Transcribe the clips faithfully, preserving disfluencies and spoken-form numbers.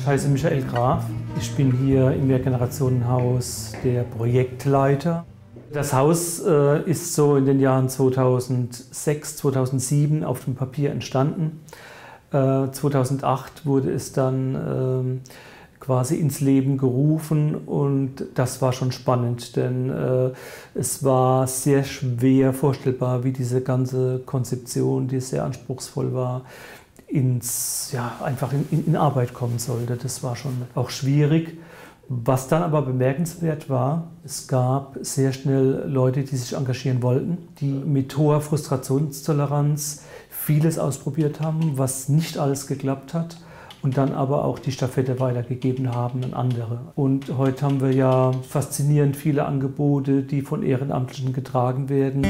Ich heiße Michael Graf. Ich bin hier im Mehrgenerationenhaus der Projektleiter. Das Haus äh, ist so in den Jahren zweitausendsechs, zweitausendsieben auf dem Papier entstanden. Äh, zweitausendacht wurde es dann äh, quasi ins Leben gerufen und das war schon spannend, denn äh, es war sehr schwer vorstellbar, wie diese ganze Konzeption, die sehr anspruchsvoll war, ins, ja, einfach in, in Arbeit kommen sollte. Das war schon auch schwierig. Was dann aber bemerkenswert war, es gab sehr schnell Leute, die sich engagieren wollten, die mit hoher Frustrationstoleranz vieles ausprobiert haben, was nicht alles geklappt hat und dann aber auch die Stafette weitergegeben haben an andere. Und heute haben wir ja faszinierend viele Angebote, die von Ehrenamtlichen getragen werden.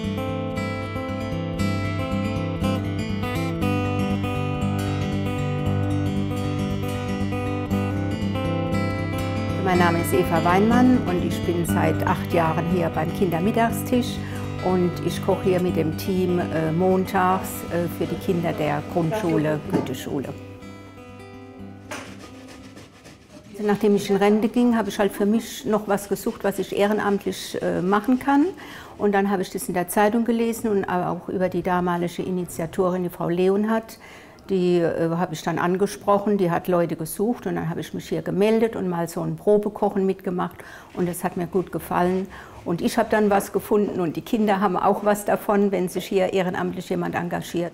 Mein Name ist Eva Weinmann und ich bin seit acht Jahren hier beim Kindermittagstisch und ich koche hier mit dem Team äh, montags äh, für die Kinder der Grundschule Goetheschule. Nachdem ich in Rente ging, habe ich halt für mich noch was gesucht, was ich ehrenamtlich äh, machen kann. Und dann habe ich das in der Zeitung gelesen und auch über die damalige Initiatorin, die Frau Leonhardt. Die äh, habe ich dann angesprochen, die hat Leute gesucht und dann habe ich mich hier gemeldet und mal so ein Probekochen mitgemacht und das hat mir gut gefallen. Und ich habe dann was gefunden und die Kinder haben auch was davon, wenn sich hier ehrenamtlich jemand engagiert.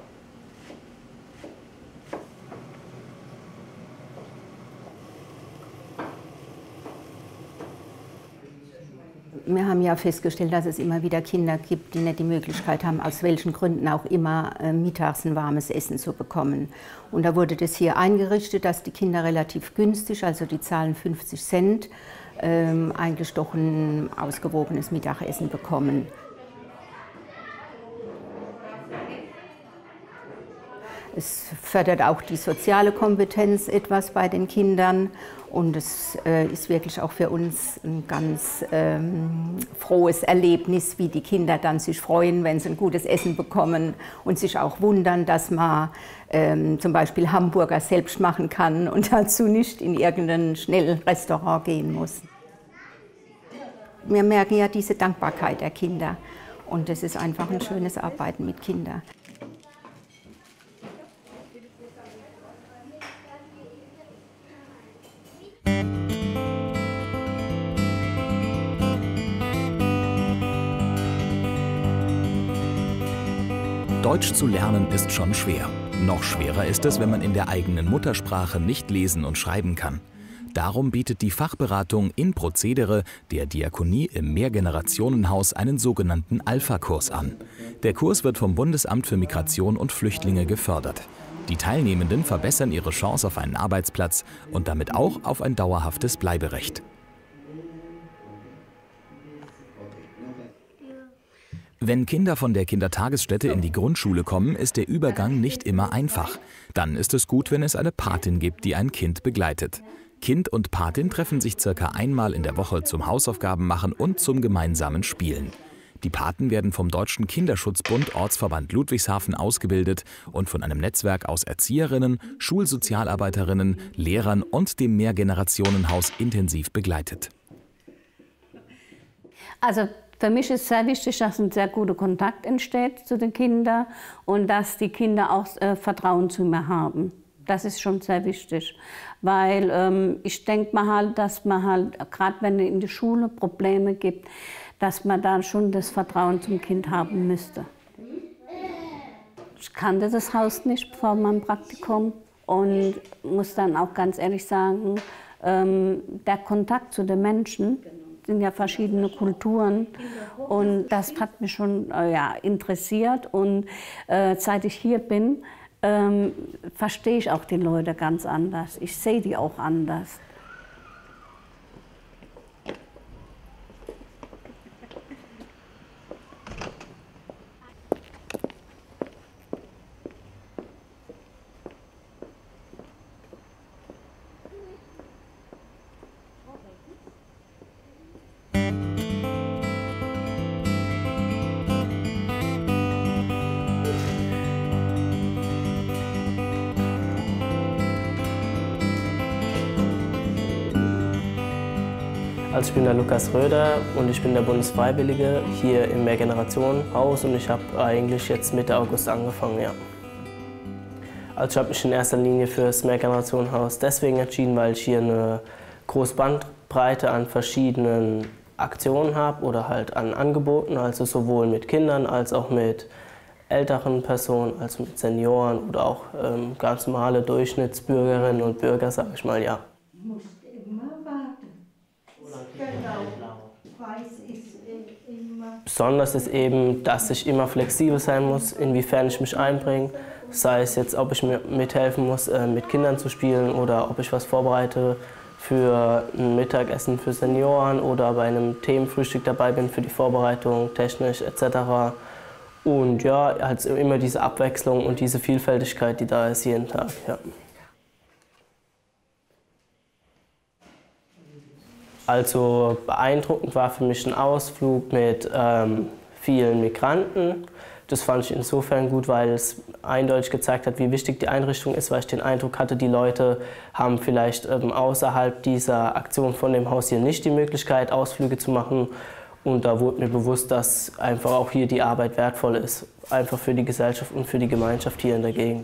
Wir haben ja festgestellt, dass es immer wieder Kinder gibt, die nicht die Möglichkeit haben, aus welchen Gründen auch immer, äh, mittags ein warmes Essen zu bekommen. Und da wurde das hier eingerichtet, dass die Kinder relativ günstig, also die zahlen fünfzig Cent, ähm, eigentlich doch ein ausgewogenes Mittagessen bekommen. Es fördert auch die soziale Kompetenz etwas bei den Kindern und es äh, ist wirklich auch für uns ein ganz ähm, frohes Erlebnis, wie die Kinder dann sich freuen, wenn sie ein gutes Essen bekommen und sich auch wundern, dass man ähm, zum Beispiel Hamburger selbst machen kann und dazu nicht in irgendein Schnellrestaurant gehen muss. Wir merken ja diese Dankbarkeit der Kinder und es ist einfach ein schönes Arbeiten mit Kindern. Deutsch zu lernen ist schon schwer. Noch schwerer ist es, wenn man in der eigenen Muttersprache nicht lesen und schreiben kann. Darum bietet die Fachberatung in Prozedere der Diakonie im Mehrgenerationenhaus einen sogenannten Alpha-Kurs an. Der Kurs wird vom Bundesamt für Migration und Flüchtlinge gefördert. Die Teilnehmenden verbessern ihre Chance auf einen Arbeitsplatz und damit auch auf ein dauerhaftes Bleiberecht. Wenn Kinder von der Kindertagesstätte in die Grundschule kommen, ist der Übergang nicht immer einfach. Dann ist es gut, wenn es eine Patin gibt, die ein Kind begleitet. Kind und Patin treffen sich circa einmal in der Woche zum Hausaufgaben machen und zum gemeinsamen Spielen. Die Paten werden vom Deutschen Kinderschutzbund Ortsverband Ludwigshafen ausgebildet und von einem Netzwerk aus Erzieherinnen, Schulsozialarbeiterinnen, Lehrern und dem Mehrgenerationenhaus intensiv begleitet. Also für mich ist sehr wichtig, dass ein sehr guter Kontakt entsteht zu den Kindern und dass die Kinder auch äh, Vertrauen zu mir haben. Das ist schon sehr wichtig, weil ähm, ich denke mal halt, dass man halt, gerade wenn es in der Schule Probleme gibt, dass man da schon das Vertrauen zum Kind haben müsste. Ich kannte das Haus nicht vor meinem Praktikum und muss dann auch ganz ehrlich sagen, ähm, der Kontakt zu den Menschen, sind ja verschiedene Kulturen und das hat mich schon äh, ja, interessiert und äh, seit ich hier bin, ähm, verstehe ich auch die Leute ganz anders. Ich sehe die auch anders. Also ich bin der Lukas Röder und ich bin der Bundesfreiwillige hier im Mehrgenerationenhaus und ich habe eigentlich jetzt Mitte August angefangen, ja. Also ich habe mich in erster Linie für das Mehrgenerationenhaus deswegen entschieden, weil ich hier eine große Bandbreite an verschiedenen Aktionen habe oder halt an Angeboten, also sowohl mit Kindern als auch mit älteren Personen, also mit Senioren oder auch ähm, ganz normale Durchschnittsbürgerinnen und Bürger, sage ich mal, ja. Du musst immer warten. Genau. Weiß ist immer. Besonders ist eben, dass ich immer flexibel sein muss, inwiefern ich mich einbringe. Sei es jetzt, ob ich mir mithelfen muss, äh, mit Kindern zu spielen oder ob ich was vorbereite für ein Mittagessen für Senioren oder bei einem Themenfrühstück dabei bin für die Vorbereitung, technisch et cetera. Und ja, halt immer diese Abwechslung und diese Vielfältigkeit, die da ist jeden Tag. Ja. Also beeindruckend war für mich ein Ausflug mit ähm, vielen Migranten. Das fand ich insofern gut, weil es eindeutig gezeigt hat, wie wichtig die Einrichtung ist, weil ich den Eindruck hatte, die Leute haben vielleicht ähm, außerhalb dieser Aktion von dem Haus hier nicht die Möglichkeit, Ausflüge zu machen. Und da wurde mir bewusst, dass einfach auch hier die Arbeit wertvoll ist, einfach für die Gesellschaft und für die Gemeinschaft hier in der Gegend.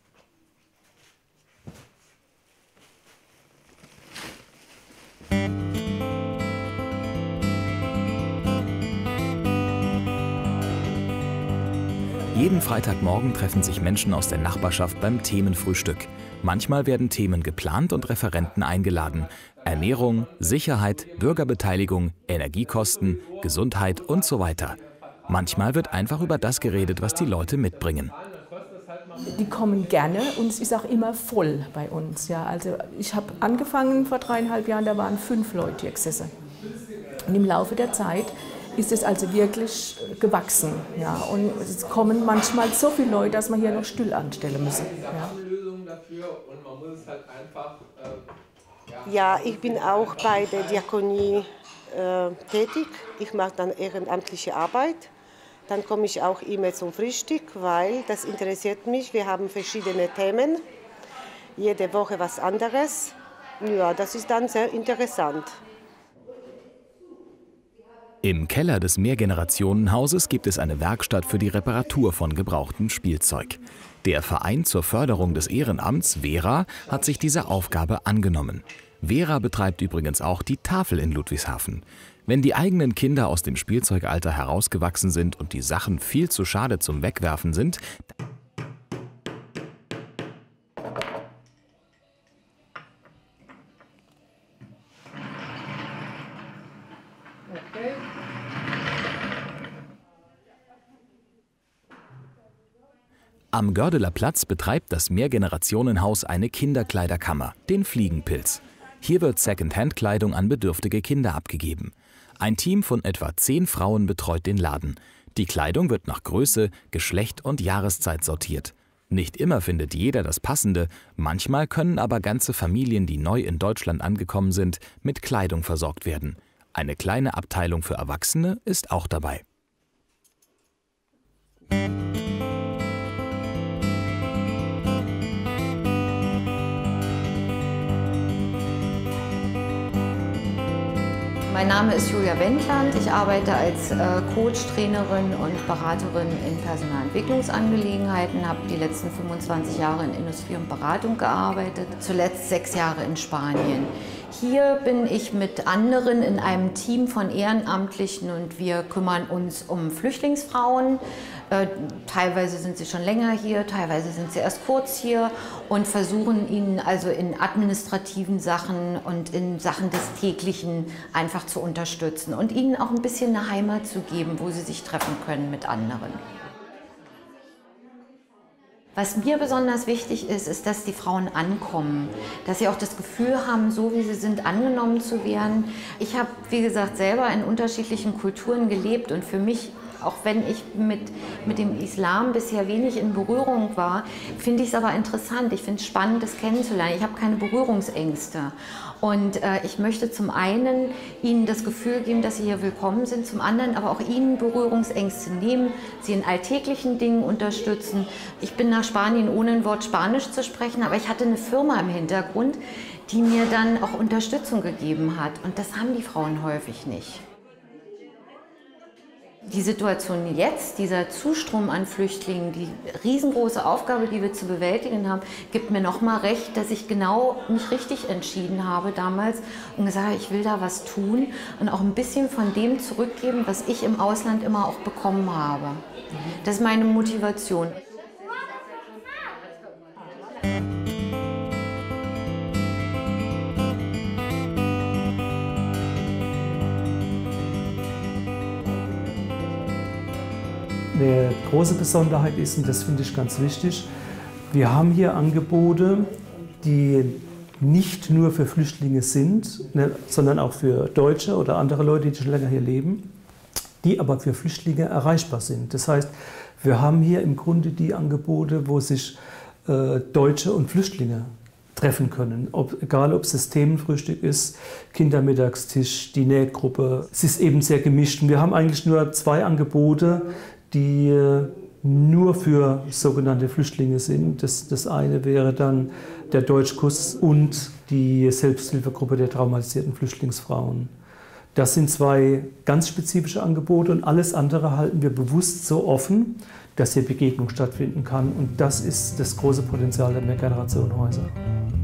Jeden Freitagmorgen treffen sich Menschen aus der Nachbarschaft beim Themenfrühstück. Manchmal werden Themen geplant und Referenten eingeladen. Ernährung, Sicherheit, Bürgerbeteiligung, Energiekosten, Gesundheit und so weiter. Manchmal wird einfach über das geredet, was die Leute mitbringen. Die kommen gerne und es ist auch immer voll bei uns. Ja, also ich habe angefangen vor dreieinhalb Jahren, da waren fünf Leute hier gesessen. Und im Laufe der Zeit ist es also wirklich gewachsen. Ja, und es kommen manchmal so viele Leute, dass man hier noch Stühl anstellen muss. Ja. Ja, ich bin auch bei der Diakonie äh, tätig. Ich mache dann ehrenamtliche Arbeit. Dann komme ich auch immer zum Frühstück, weil das interessiert mich. Wir haben verschiedene Themen, jede Woche was anderes. Ja, das ist dann sehr interessant. Im Keller des Mehrgenerationenhauses gibt es eine Werkstatt für die Reparatur von gebrauchtem Spielzeug. Der Verein zur Förderung des Ehrenamts, Vera, hat sich diese Aufgabe angenommen. Vera betreibt übrigens auch die Tafel in Ludwigshafen. Wenn die eigenen Kinder aus dem Spielzeugalter herausgewachsen sind und die Sachen viel zu schade zum Wegwerfen sind, am Gördeler Platz betreibt das Mehrgenerationenhaus eine Kinderkleiderkammer, den Fliegenpilz. Hier wird Second-Hand-Kleidung an bedürftige Kinder abgegeben. Ein Team von etwa zehn Frauen betreut den Laden. Die Kleidung wird nach Größe, Geschlecht und Jahreszeit sortiert. Nicht immer findet jeder das Passende, manchmal können aber ganze Familien, die neu in Deutschland angekommen sind, mit Kleidung versorgt werden. Eine kleine Abteilung für Erwachsene ist auch dabei. Mein Name ist Julia Wendland. Ich arbeite als äh, Coach, Trainerin und Beraterin in Personalentwicklungsangelegenheiten, habe die letzten fünfundzwanzig Jahre in Industrie und Beratung gearbeitet, zuletzt sechs Jahre in Spanien. Hier bin ich mit anderen in einem Team von Ehrenamtlichen und wir kümmern uns um Flüchtlingsfrauen. Äh, teilweise sind sie schon länger hier, teilweise sind sie erst kurz hier und versuchen ihnen also in administrativen Sachen und in Sachen des Täglichen einfach zu unterstützen und ihnen auch ein bisschen eine Heimat zu geben, wo sie sich treffen können mit anderen. Was mir besonders wichtig ist, ist, dass die Frauen ankommen, dass sie auch das Gefühl haben, so wie sie sind, angenommen zu werden. Ich habe, wie gesagt, selber in unterschiedlichen Kulturen gelebt und für mich, auch wenn ich mit, mit dem Islam bisher wenig in Berührung war, finde ich es aber interessant. Ich finde es spannend, das kennenzulernen. Ich habe keine Berührungsängste. Und äh, ich möchte zum einen ihnen das Gefühl geben, dass sie hier willkommen sind, zum anderen aber auch ihnen Berührungsängste nehmen, sie in alltäglichen Dingen unterstützen. Ich bin nach Spanien, ohne ein Wort Spanisch zu sprechen, aber ich hatte eine Firma im Hintergrund, die mir dann auch Unterstützung gegeben hat. Und das haben die Frauen häufig nicht. Die Situation jetzt, dieser Zustrom an Flüchtlingen, die riesengroße Aufgabe, die wir zu bewältigen haben, gibt mir nochmal recht, dass ich genau mich richtig entschieden habe damals und gesagt habe, ich will da was tun und auch ein bisschen von dem zurückgeben, was ich im Ausland immer auch bekommen habe. Das ist meine Motivation. Eine große Besonderheit ist, und das finde ich ganz wichtig, wir haben hier Angebote, die nicht nur für Flüchtlinge sind, ne, sondern auch für Deutsche oder andere Leute, die schon länger hier leben, die aber für Flüchtlinge erreichbar sind. Das heißt, wir haben hier im Grunde die Angebote, wo sich äh, Deutsche und Flüchtlinge treffen können. Ob, egal, ob es das Themenfrühstück ist, Kindermittagstisch, die Nähgruppe. Es ist eben sehr gemischt. Und wir haben eigentlich nur zwei Angebote, die nur für sogenannte Flüchtlinge sind. Das, das eine wäre dann der Deutschkurs und die Selbsthilfegruppe der traumatisierten Flüchtlingsfrauen. Das sind zwei ganz spezifische Angebote und alles andere halten wir bewusst so offen, dass hier Begegnung stattfinden kann. Und das ist das große Potenzial der Mehrgenerationenhäuser.